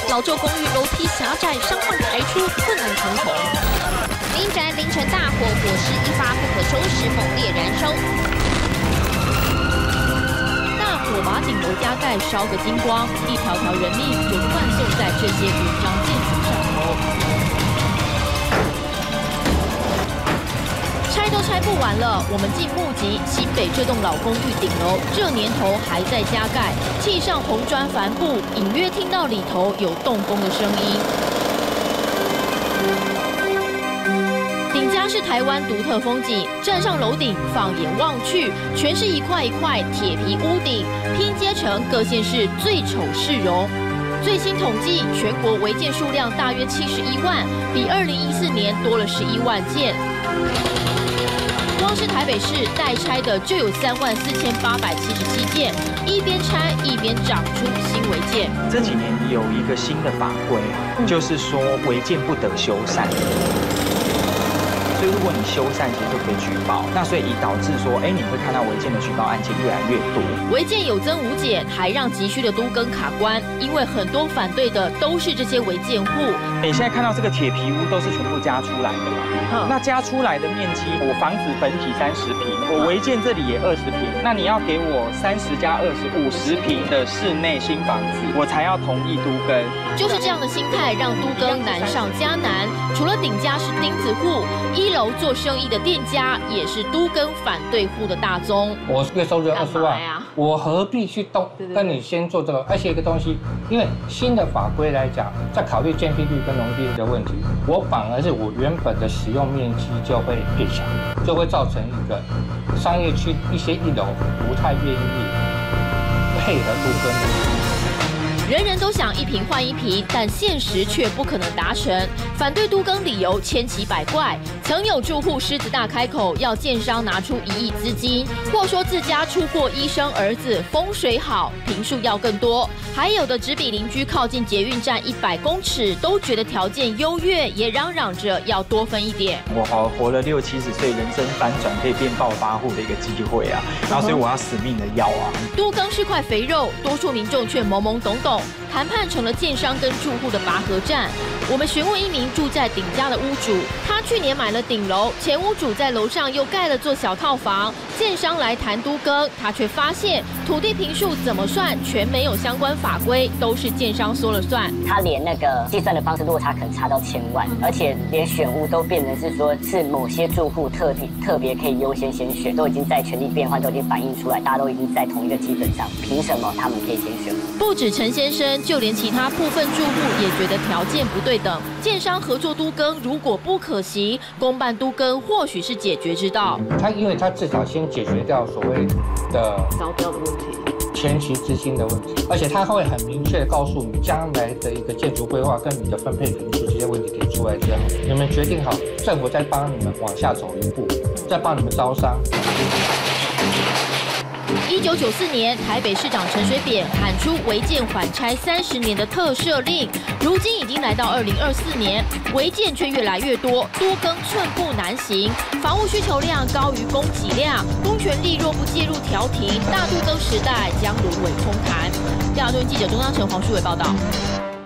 老旧公寓楼梯狭窄，伤患排出困难重重。民宅凌晨大火，火势一发不可收拾，猛烈燃烧。大火把顶楼加盖烧个精光，一条条人命就断送在这些违章建筑上头。拆都拆不完了，我们竟目击新北这栋老公寓顶楼，这年头还在加盖，砌上红砖帆布，隐约听到里头有动工的声音。顶家是台湾独特风景，站上楼顶，放眼望去，全是一块一块铁皮屋顶，拼接成各县市最丑市容。最新统计，全国违建数量大约71万，比2014年多了11万件。光是台北市待拆的就有34877件，一边拆一边长出新违建。 这几年有一个新的法规就是说违建不得修缮。所以如果你修缮，其实就可以举报。那所以导致说，你会看到违建的举报案件越来越多。 违建有增无减，还让急需的都更卡关，因为很多反对的都是这些违建户。 你现在看到这个铁皮屋都是全部加出来的嘛？那加出来的面积，我房子本体30平，我违建这里也20平，那你要给我30加20，50平的室内新房子，我才要同意都更。 就是这样的心态，让都更难上加难。除了顶家是钉子户，1楼做生意的店家也是都更反对户的大宗。 我月收入20万，我何必去跟你先做这个？而且一个东西，因为新的法规来讲，在考虑建蔽率跟容积率的问题，我反而是我原本的使用面积就会变小，就会造成一个商业区一些1楼不太愿意配合都更的。 人人都想一坪换一坪，但现实却不可能达成。反对都更理由千奇百怪，曾有住户狮子大开口要建商拿出1亿资金，或说自家出过医生儿子，风水好，坪数要更多。还有的只比邻居靠近捷运站100公尺，都觉得条件优越，也嚷嚷着要多分一点。 我活了60、70岁，人生翻转可以变暴发户的一个机会啊，然后所以我要死命的要啊。 都更是块肥肉，多数民众却懵懵懂懂。谈判成了建商跟住户的拔河战。我们询问一名住在顶家的屋主，他去年买了顶楼，前屋主在楼上又盖了座小套房，建商来谈都更，他却发现土地坪数怎么算全没有相关法规，都是建商说了算。 他连那个计算的方式落差可能差到1000万，而且连选屋都变成是说是某些住户特别可以优先先选，都已经在权利变换都已经反映出来，大家都已经在同一个基本上，凭什么他们可以先选？ 不止陈先生，就连其他部分住户也觉得条件不对等。建商合作都更如果不可行，公办都更或许是解决之道。 因为他至少先解决掉所谓的招标的问题。 前期资金的问题，而且他会很明确的告诉你将来的一个建筑规划跟你的分配坪数这些问题提出来之后，你们决定好，政府再帮你们往下走一步，再帮你们招商。 1994年，台北市长陈水扁喊出违建缓拆30年的特赦令，如今已经来到2024年，违建却越来越多，都更寸步难行，房屋需求量高于供给量，公权力若不介入调停，大都更时代将沦为空谈。第二顿记者钟章成、黄书伟报道。